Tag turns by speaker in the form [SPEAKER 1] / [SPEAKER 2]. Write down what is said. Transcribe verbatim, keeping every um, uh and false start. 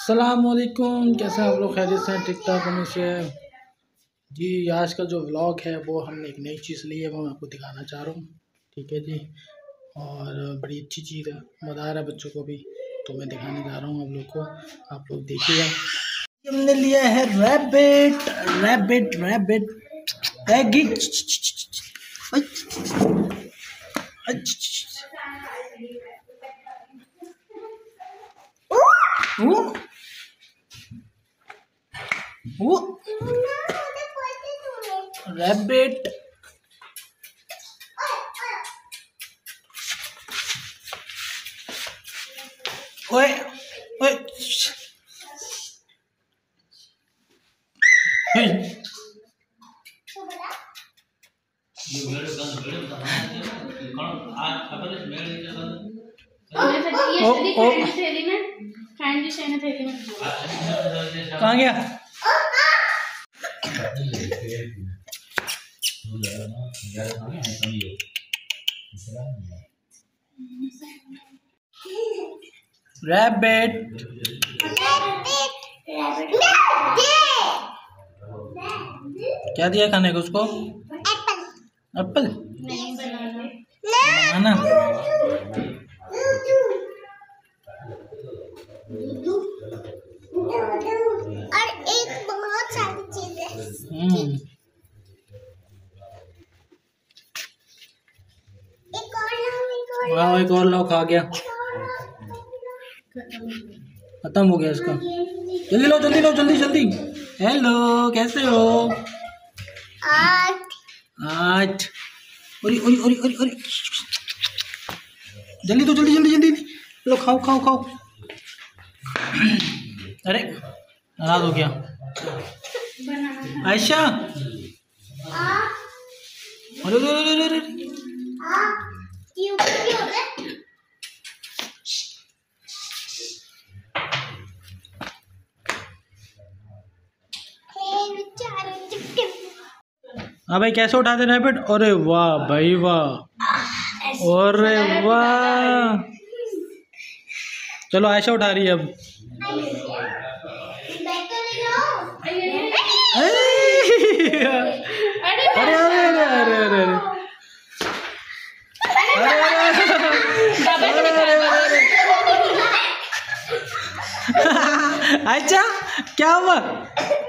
[SPEAKER 1] अस्सलामुअलैकुम, कैसे आप लोग? खैरियत से ठीक ठाक होने से जी। आज का जो व्लॉग है वो हमने एक नई चीज़ ली है, वो मैं आपको दिखाना चाह रहा हूँ। ठीक है जी, और बड़ी अच्छी चीज़ है, मज़ा है बच्चों को भी, तो मैं दिखाने जा रहा हूँ आप लोग को। आप लोग देखिएगा। हमने लिया है रैबिट रैबिट रैबिट एगी। वो वो रैबिट ओए ओए कहाँ गया? रैबिट क्या दिया खाने को उसको? एप्पल। बनाना।
[SPEAKER 2] और एक बहुत सारी चीजें।
[SPEAKER 1] हम्म
[SPEAKER 2] एक और लाओ, एक और
[SPEAKER 1] लाओ, एक और लाओ। खा गया, खत्म हो गया इसका। जल्दी लो, जल्दी लो, जल्दी जल्दी। हेलो, कैसे हो?
[SPEAKER 2] आठ
[SPEAKER 1] आठ। ओरी ओरी ओरी ओरी ओरी। जल्दी दो, जल्दी जल्दी जल्दी। लो, खाओ खाओ खाओ। अरे नाराज हो गया आयशा। अरे अरे अरे अरे
[SPEAKER 2] क्यों क्यों होता है?
[SPEAKER 1] हाँ भाई, कैसे उठाते रैबिट? अरे वाह भाई वाह, अरे वाह। चलो आयशा उठा रही है अब। अरे अरे अरे अरे अरे आयशा, क्या हुआ?